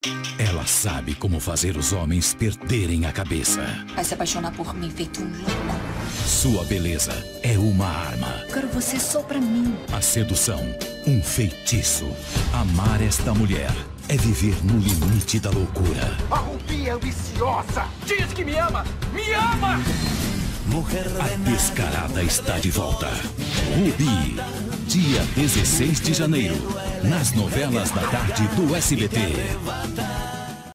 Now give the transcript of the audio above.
Ela sabe como fazer os homens perderem a cabeça. Vai se apaixonar por mim feito um louco. Sua beleza é uma arma. Quero você só pra mim. A sedução, um feitiço. Amar esta mulher é viver no limite da loucura. A Rubi é ambiciosa. Diz que me ama! Me ama! A descarada está de volta. Rubi, dia 16 de janeiro, nas novelas da tarde do SBT.